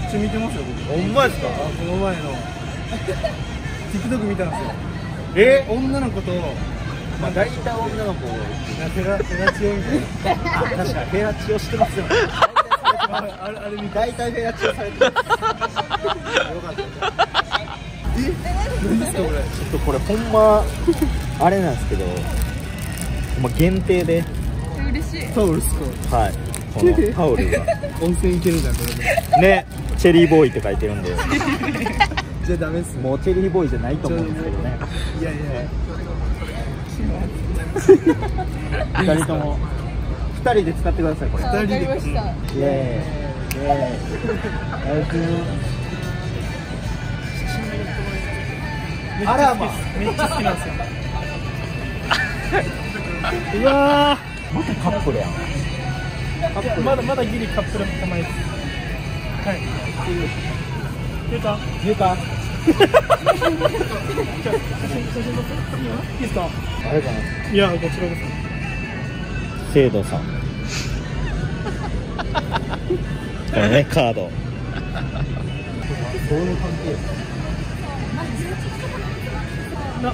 ちゃ見てますよ僕。 ほんまですか？ この前の TikTok 見たんですよ。女の子とまあ大体女の子フェラチオみたいな。 確かにフェラチオしてますよね。 あれ見たい。 大体フェラチオされてます。よかった。 何ですかこれ。 ちょっとこれほんまあれなんですけど、ほんま限定で、 嬉しい。 タオルっすか。 はい、このタオルが温泉行けるじゃんこれで。 ね、チェリーボーイって書いてるんで、 じゃあダメっす。 もうチェリーボーイじゃないと思うんですけどね。 いやいや。 2人とも2人で使ってくださいこれ。 わかりました。 イエーイイエーイ。あらま、 めっちゃ好きなんですよ。 うわー、またカップルやん。 まだギリカップル手前です。はい。言うた？ 言うか？ いいですか？ あれかな。 いやこちらこそ。 聖堂さん。これね、カード。どういう関係？ 何？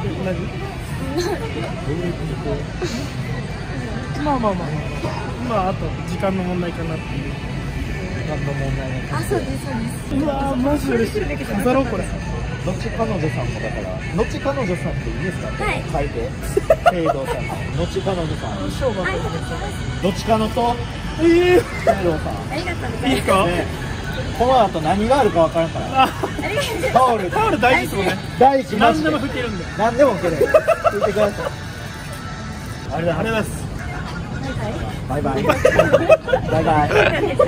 まああと時間の問題かなっていう。 何の問題も。 あ、そうですそうです。 うわーマジ嬉しい。だろこれ。 のち彼女さんもだから、のち彼女さんっていいですか？ はい書いて。聖堂さん。のち彼女さん。 勝負。 どっちかのと。 え聖堂さん。 ありがとうございいいですか？ ね、この後何があるかわからんから。 あ、 タオル。 タオル大事ですもんね。 大事。マ何でジでも拭けるんで。 何でも受ける。聞いてください。ありがとうございます。バイバイ。バイバイ。 ありがとうございます。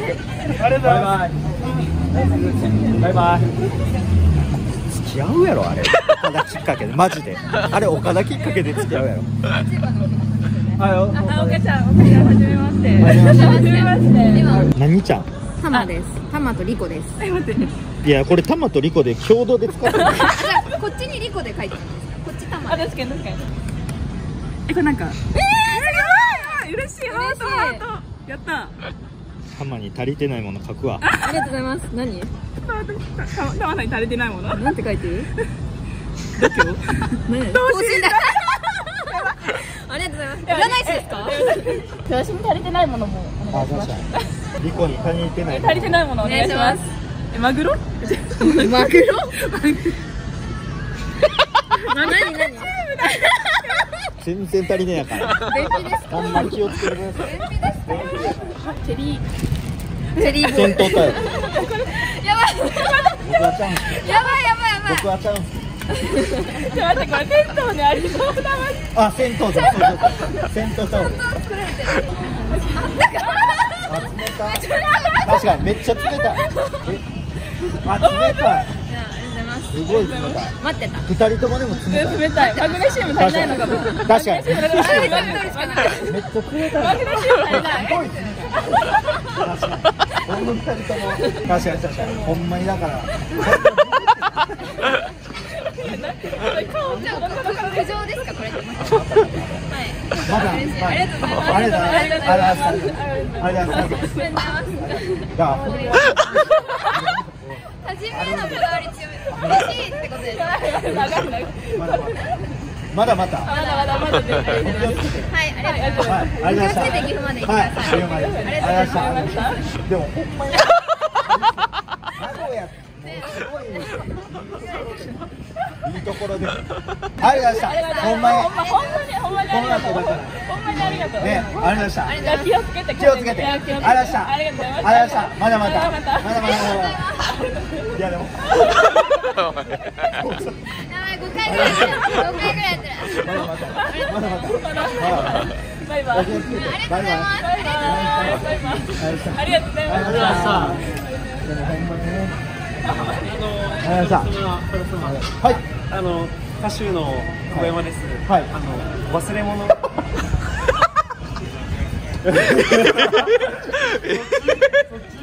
バイバイ。付き合うやろあれ。岡田きっかけでマジで。あれ岡田きっかけで付き合うやろ。 あ、岡ちゃん、はじめまして。 はじめまして。 はじめまして。 何ちゃん？ タマです。タマとリコです。 いやこれタマとリコで共同で使ってる。 こっちにリコで書いてるんですか。こっちタマ。 確かに。これなんか。すごい。嬉しい。ハート。やった。 タマに足りてないもの書くわ。 ありがとうございます。何？ たまさに足りてないもの。 なんて書いてる？ 度胸。 何？等身大。ありがとうございます。占い師ですか？ 私に足りてないものもお願いします。 リコに足りてない。 足りてないものお願いします。マグロ？ マグロ？何？ 全然足りねえやから。 便秘ですか？ あんまり気をつけてください。 便秘ですか？ チェリー。 チェリーボーイ。 戦闘タイプ。 やばい。 僕はチャンス。 やばい。 僕はチャンス。 ちょっと待って、これテントにありそうだわ。 あ、銭湯じゃん。銭湯タオル。あ、冷たい。確かにめっちゃ冷たい。あ、冷たい。すごい冷たい。 待ってた。 二人ともでも冷たい。 冷たい。マグネシウム足りないのかも。 確かに。めっちゃ冷たい。 マグネシウム足りない。 すごい冷たい。確かに。ほんま二人とも。確かに。ほんまにだから。 苦情ですかこれ？はい。 まだ。 ありがとうございます。 ありがとうございます。ありがとうございます。じゃあ。 初めのこだわり強い。嬉しいってことです。 まだまだ。 はい、ありがとうございます。 はい、ありがとうございました。 気をつけて岐阜まで行ってください。 はい、ありがとうございました。でも、ほんまに。名古屋。すごい。いいところで。ありがとうございました。ほんまに。 ほんまにありがとう。ほんまにありがとう。 ね、ありがとうございました。 気をつけて。 気をつけて。ありがとうございました。 ありがとうございます。 まだまだ。いや、でも。 やばい、5回ぐらいやってる。 まだまだ。 バイバイ。 ありがとうございます。 ありがとうございます。 でもほんまにね。はい。 歌手の小山です。 はい。 忘れ物。そっち